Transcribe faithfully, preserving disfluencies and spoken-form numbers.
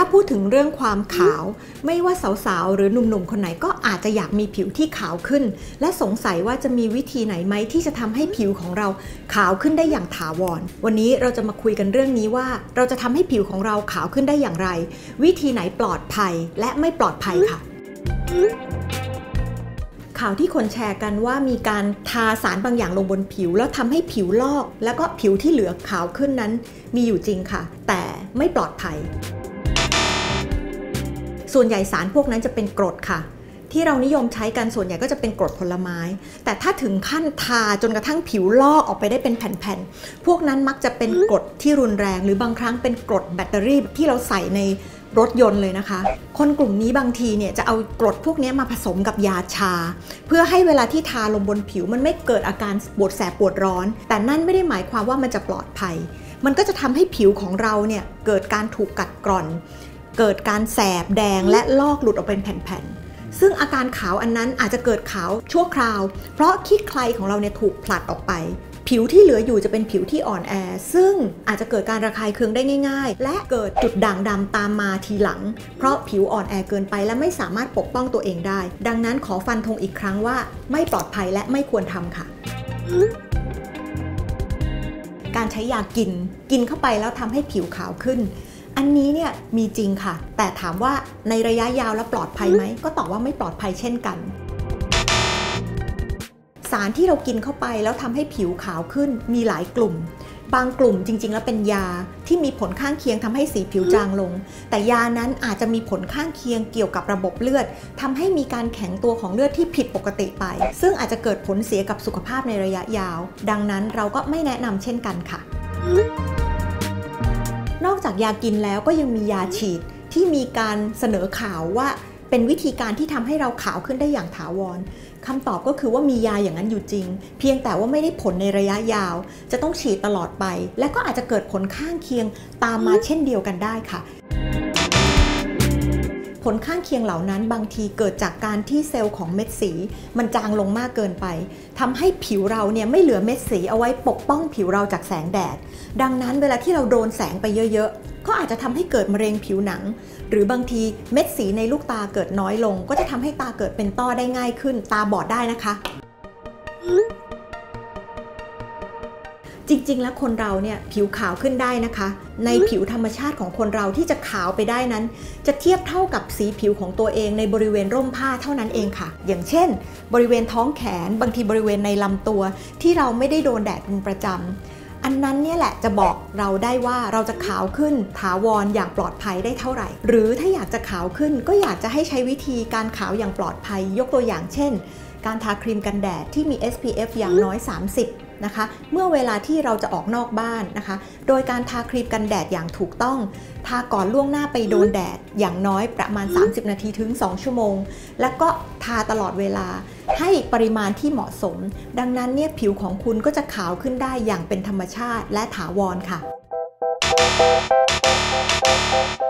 พูดถึงเรื่องความขาวไม่ว่าสาวๆหรือหนุ่มๆคนไหนก็อาจจะอยากมีผิวที่ขาวขึ้นและสงสัยว่าจะมีวิธีไหนไหมที่จะทำให้ผิวของเราขาวขึ้นได้อย่างถาวรวันนี้เราจะมาคุยกันเรื่องนี้ว่าเราจะทำให้ผิวของเราขาวขึ้นได้อย่างไรวิธีไหนปลอดภัยและไม่ปลอดภัยค่ะข่าวที่คนแชร์กันว่ามีการทาสารบางอย่างลงบนผิวแล้วทำให้ผิวลอกแล้วก็ผิวที่เหลือขาวขึ้นนั้นมีอยู่จริงค่ะแต่ไม่ปลอดภัยส่วนใหญ่สารพวกนั้นจะเป็นกรดค่ะที่เรานิยมใช้กันส่วนใหญ่ก็จะเป็นกรดผลไม้แต่ถ้าถึงขั้นทาจนกระทั่งผิวลอกออกไปได้เป็นแผ่นๆพวกนั้นมักจะเป็นกรดที่รุนแรงหรือบางครั้งเป็นกรดแบตเตอรี่ที่เราใส่ในรถยนต์เลยนะคะคนกลุ่มนี้บางทีเนี่ยจะเอากรดพวกนี้มาผสมกับยาชาเพื่อให้เวลาที่ทาลงบนผิวมันไม่เกิดอาการปวดแสบปวดร้อนแต่นั่นไม่ได้หมายความว่ามันจะปลอดภัยมันก็จะทำให้ผิวของเราเนี่ยเกิดการถูกกัดกร่อนเกิดการแสบแดงและลอกหลุดออกเป็นแผ่นๆซึ่งอาการขาวอันนั้นอาจจะเกิดขาวชั่วคราวเพราะขี้ใครของเราเนี่ยถูกผลัดออกไปผิวที่เหลืออยู่จะเป็นผิวที่อ่อนแอซึ่งอาจจะเกิดการระคายเคืองได้ง่ายๆและเกิดจุดด่างดำตามมาทีหลังเพราะผิวอ่อนแอเกินไปและไม่สามารถปกป้องตัวเองได้ดังนั้นขอฟันธงอีกครั้งว่าไม่ปลอดภัยและไม่ควรทำค่ะการใช้ยากินกินเข้าไปแล้วทำให้ผิวขาวขึ้นอันนี้เนี่ยมีจริงค่ะแต่ถามว่าในระยะยาวแล้วปลอดภัยไหมก็ตอบว่าไม่ปลอดภัยเช่นกันสารที่เรากินเข้าไปแล้วทำให้ผิวขาวขึ้นมีหลายกลุ่มบางกลุ่มจริงๆแล้วเป็นยาที่มีผลข้างเคียงทำให้สีผิวจางลงแต่ยานั้นอาจจะมีผลข้างเคียงเกี่ยวกับระบบเลือดทำให้มีการแข็งตัวของเลือดที่ผิดปกติไปซึ่งอาจจะเกิดผลเสียกับสุขภาพในระยะยาวดังนั้นเราก็ไม่แนะนำเช่นกันค่ะนอกจากยากินแล้วก็ยังมียาฉีดที่มีการเสนอข่าวว่าเป็นวิธีการที่ทำให้เราขาวขึ้นได้อย่างถาวรคำตอบก็คือว่ามียาอย่างนั้นอยู่จริงเพียงแต่ว่าไม่ได้ผลในระยะยาวจะต้องฉีดตลอดไปและก็อาจจะเกิดผลข้างเคียงตามมาเช่นเดียวกันได้ค่ะผลข้างเคียงเหล่านั้นบางทีเกิดจากการที่เซลล์ของเม็ดสีมันจางลงมากเกินไปทำให้ผิวเราเนี่ยไม่เหลือเม็ดสีเอาไว้ปกป้องผิวเราจากแสงแดดดังนั้นเวลาที่เราโดนแสงไปเยอะๆก็อาจจะทำให้เกิดมะเร็งผิวหนังหรือบางทีเม็ดสีในลูกตาเกิดน้อยลงก็จะทำให้ตาเกิดเป็นต้อได้ง่ายขึ้นตาบอดได้นะคะจริงๆแล้วคนเราเนี่ยผิวขาวขึ้นได้นะคะในผิวธรรมชาติของคนเราที่จะขาวไปได้นั้นจะเทียบเท่ากับสีผิวของตัวเองในบริเวณร่มผ้าเท่านั้นเองค่ะอย่างเช่นบริเวณท้องแขนบางทีบริเวณในลำตัวที่เราไม่ได้โดนแดดเป็นประจำอันนั้นเนี่ยแหละจะบอกเราได้ว่าเราจะขาวขึ้นถาวรอย่างปลอดภัยได้เท่าไหร่หรือถ้าอยากจะขาวขึ้นก็อยากจะให้ใช้วิธีการขาวอย่างปลอดภัยยกตัวอย่างเช่นการทาครีมกันแดดที่มี เอส พี เอฟ อย่างน้อยสามสิบนะคะเมื่อเวลาที่เราจะออกนอกบ้านนะคะโดยการทาครีมกันแดดอย่างถูกต้องทาก่อนล่วงหน้าไปโดนแดดอย่างน้อยประมาณสามสิบนาทีถึงสองชั่วโมงแล้วก็ทาตลอดเวลาให้ปริมาณที่เหมาะสมดังนั้นเนี่ยผิวของคุณก็จะขาวขึ้นได้อย่างเป็นธรรมชาติและถาวรค่ะ